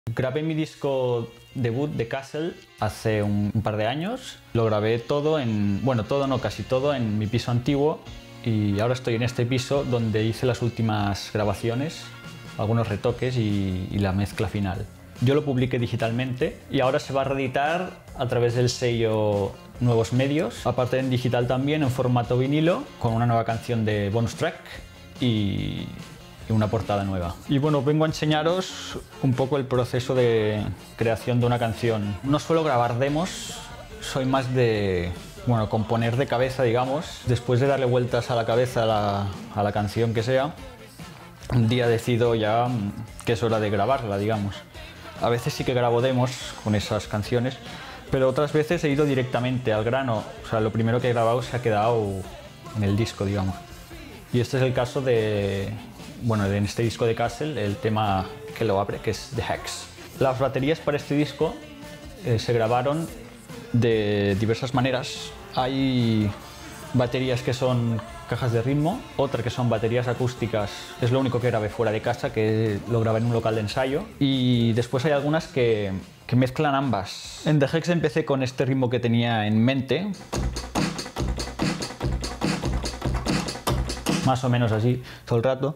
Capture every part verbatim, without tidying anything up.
Grabé mi disco debut de Castle hace un, un par de años. Lo grabé todo en, bueno, todo no, casi todo en mi piso antiguo, y ahora estoy en este piso donde hice las últimas grabaciones, algunos retoques y, y la mezcla final. Yo lo publiqué digitalmente y ahora se va a reeditar a través del sello Nuevos Medios, aparte en digital también en formato vinilo, con una nueva canción de bonus track y una portada nueva. Y bueno, vengo a enseñaros un poco el proceso de creación de una canción. No suelo grabar demos, soy más de, bueno, componer de cabeza, digamos. Después de darle vueltas a la cabeza a la, a la canción que sea, un día decido ya que es hora de grabarla, digamos. A veces sí que grabo demos con esas canciones, pero otras veces he ido directamente al grano. O sea, lo primero que he grabado se ha quedado en el disco, digamos. Y este es el caso de, bueno, en este disco de Castle, el tema que lo abre, que es The Hex. Las baterías para este disco eh, se grabaron de diversas maneras. Hay baterías que son cajas de ritmo, otras que son baterías acústicas. Es lo único que grabé fuera de casa, que lo grabé en un local de ensayo. Y después hay algunas que, que mezclan ambas. En The Hex empecé con este ritmo que tenía en mente, más o menos así, todo el rato.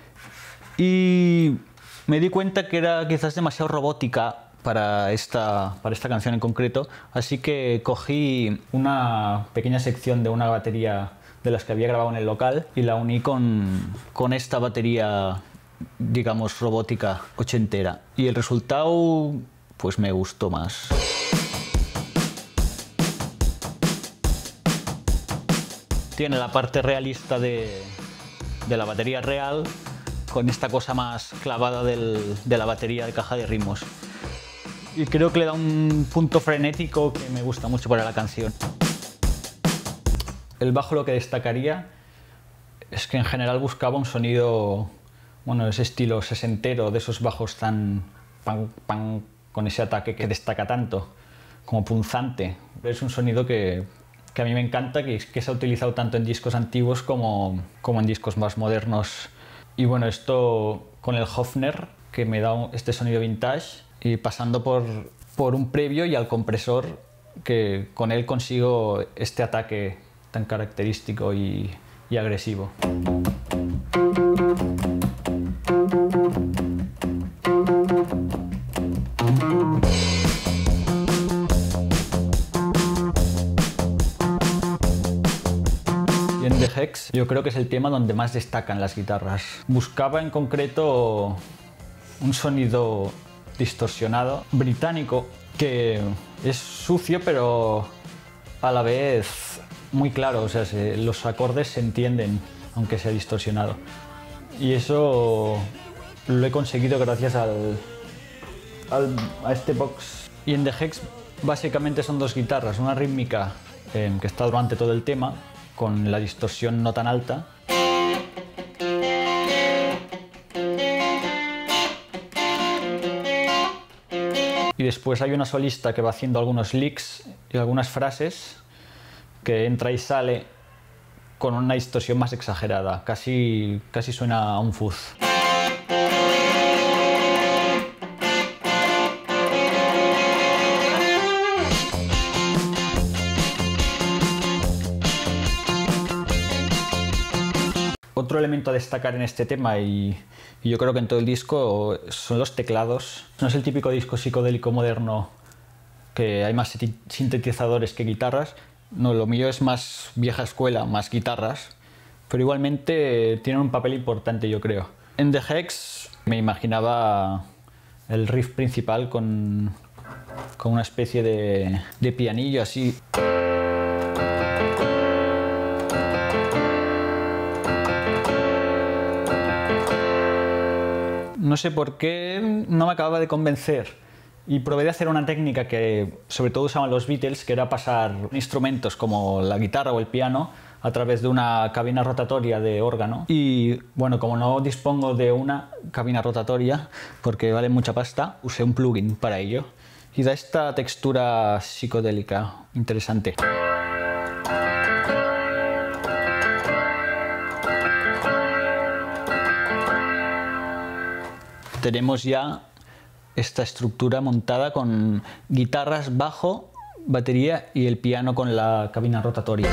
Y me di cuenta que era quizás demasiado robótica para esta, para esta canción en concreto, así que cogí una pequeña sección de una batería de las que había grabado en el local y la uní con, con esta batería, digamos, robótica ochentera. Y el resultado, pues me gustó más. Tiene la parte realista de, de la batería real, con esta cosa más clavada del, de la batería de caja de ritmos. Y creo que le da un punto frenético que me gusta mucho para la canción. El bajo lo que destacaría es que en general buscaba un sonido, bueno, ese estilo sesentero, de esos bajos tan pan, pan, con ese ataque que destaca tanto, como punzante. Es un sonido que, que a mí me encanta, que, que se ha utilizado tanto en discos antiguos como, como en discos más modernos. Y bueno, esto con el Hofner, que me da este sonido vintage, y pasando por, por un previo y al compresor, que con él consigo este ataque tan característico y, y agresivo. Y en The Hex yo creo que es el tema donde más destacan las guitarras. Buscaba en concreto un sonido distorsionado, británico, que es sucio pero a la vez muy claro, o sea, se, los acordes se entienden aunque sea distorsionado. Y eso lo he conseguido gracias al, al, a este box. Y en The Hex básicamente son dos guitarras, una rítmica eh, que está durante todo el tema, con la distorsión no tan alta, y después hay una solista que va haciendo algunos licks y algunas frases, que entra y sale con una distorsión más exagerada, casi, casi suena a un fuzz. Otro elemento a destacar en este tema, y, y yo creo que en todo el disco, son los teclados. No es el típico disco psicodélico moderno que hay más sintetizadores que guitarras. No, lo mío es más vieja escuela, más guitarras, pero igualmente tienen un papel importante, yo creo. En The Hex me imaginaba el riff principal con, con una especie de, de pianillo así. No sé por qué no me acababa de convencer. Y probé de hacer una técnica que sobre todo usaban los Beatles, que era pasar instrumentos como la guitarra o el piano a través de una cabina rotatoria de órgano. Y bueno, como no dispongo de una cabina rotatoria, porque vale mucha pasta, usé un plugin para ello. Y da esta textura psicodélica interesante. Tenemos ya esta estructura montada con guitarras, bajo, batería y el piano con la cabina rotatoria.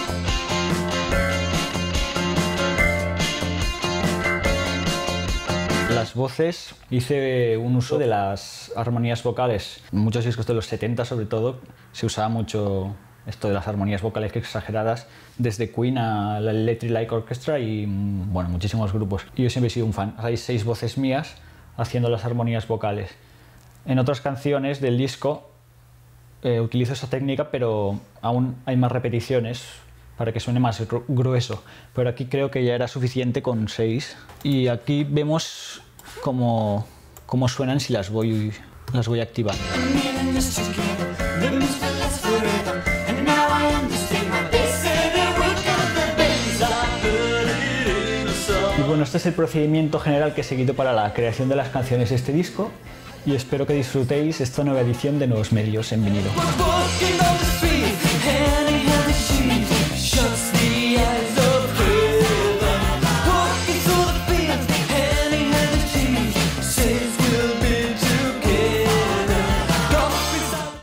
Las voces, hice un uso de las armonías vocales. En muchos discos de los setenta, sobre todo, se usaba mucho esto de las armonías vocales exageradas, desde Queen a la Electric Light Orchestra y, bueno, muchísimos grupos. Y yo siempre he sido un fan. Hay seis voces mías haciendo las armonías vocales. En otras canciones del disco eh, utilizo esa técnica, pero aún hay más repeticiones para que suene más gru grueso. Pero aquí creo que ya era suficiente con seis. Y aquí vemos cómo, cómo suenan si las voy, las voy a activar. Y bueno, este es el procedimiento general que he seguido para la creación de las canciones de este disco, y espero que disfrutéis esta nueva edición de Nuevos Medios en vinilo.